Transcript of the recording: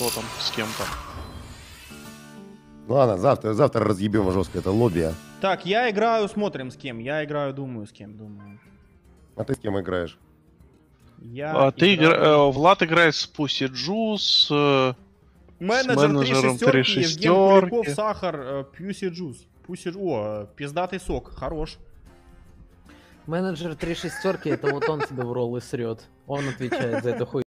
кто там, с кем там. Ладно, завтра разъебем жестко это лобби. Так, я играю, смотрим с кем. Я играю, думаю, с кем, думаю. А ты с кем играешь? Влад играет с Pussy Juice, менеджером 3 3 шестерки, Евген Куликов, Сахар, Pussy Juice. О, пиздатый сок, хорош. Менеджер 3 шестерки, это вот он тебе в роллы срет. Он отвечает за эту хуйню.